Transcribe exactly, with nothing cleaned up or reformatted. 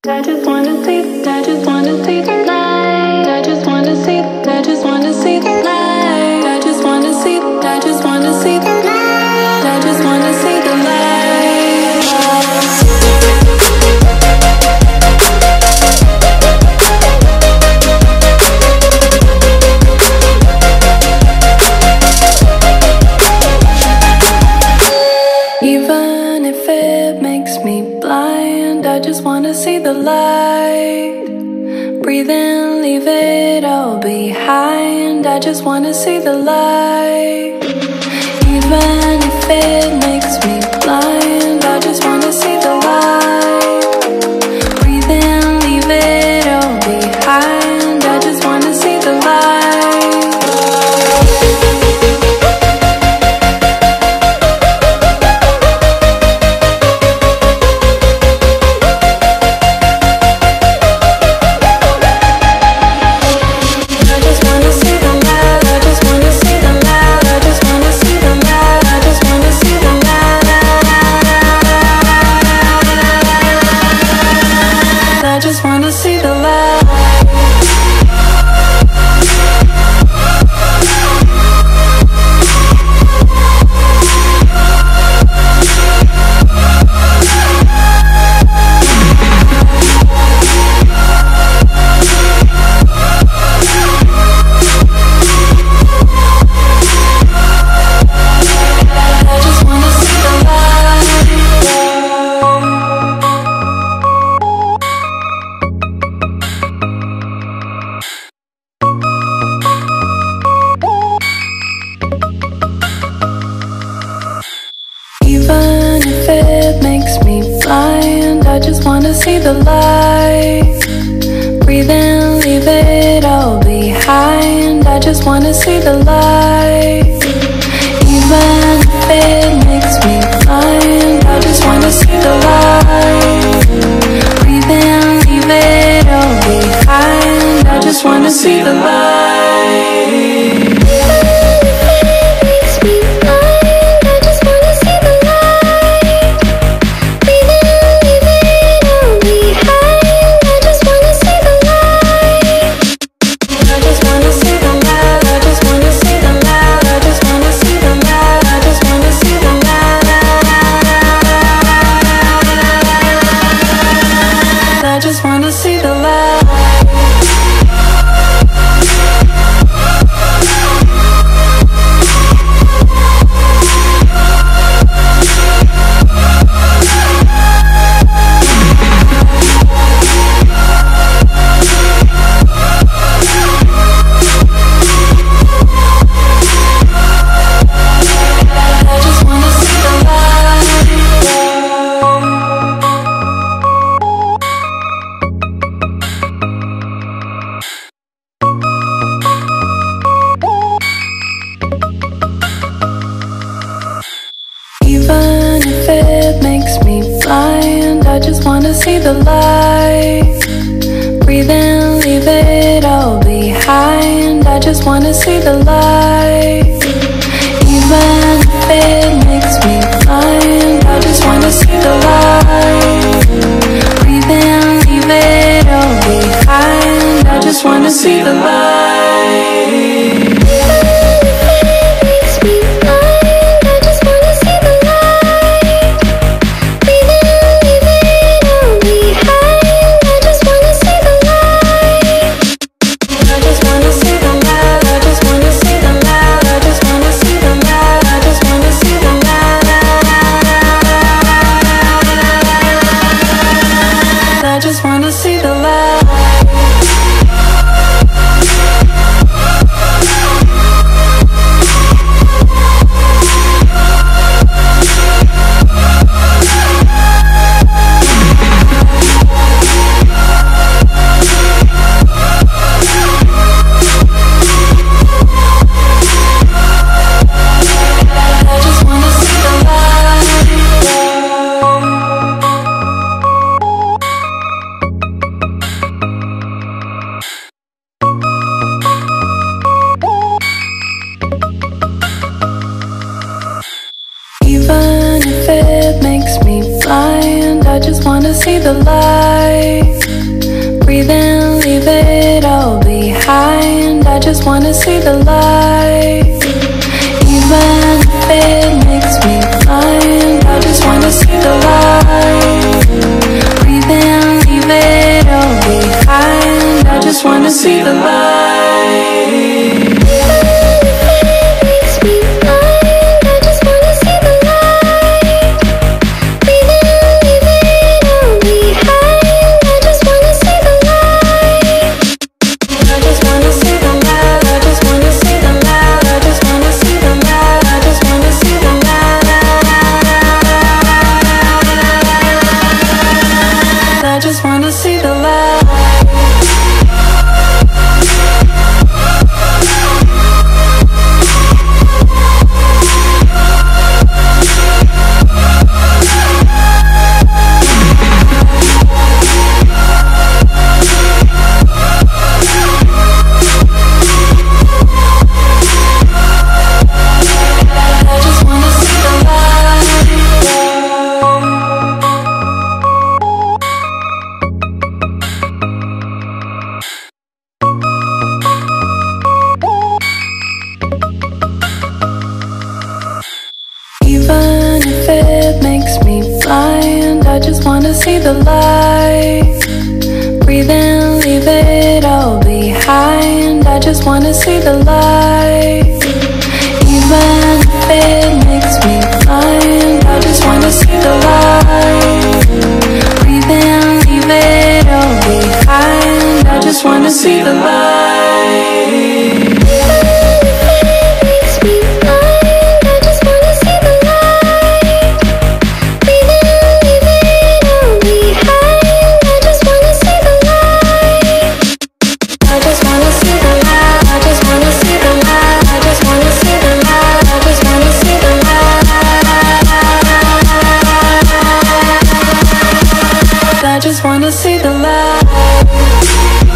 I just wanna see, I just wanna see the light. I just wanna see, I just wanna see the light. I just wanna see, I just wanna see the light. I just wanna see the light. Even if it makes me blind, I just wanna see the light. Breathe in, leave it all behind. I just wanna see the light. Even if it makes me blind, I just wanna see the light. Breathe in, leave it all behind. I just wanna see the light. Even if it makes me blind, I just wanna see the light. Breathe in, leave it all behind. I just wanna see the light. Even if it makes me blind, I just wanna see the light. Breathe in, leave it all behind. I just wanna see the light. Even if it makes me blind, I just wanna see the light. Breathe in, leave it all behind. I just wanna see the light. Even if it makes me blind, I just wanna see the light. Breathe in, leave it all behind. I just wanna see the light. I just wanna see the light. see the light. Breathe in, leave it all behind. I just wanna see the light. Even if it makes me blind, I just wanna see the light. Breathe in, leave it all behind. I just wanna see the light. Even if it makes me blind, I just wanna see the light. Breathe in, leave it all behind. I just wanna see the light. Even if it makes me blind, I just wanna see the light. Breathe in, leave it all behind. I just wanna see the light. I just wanna see the light.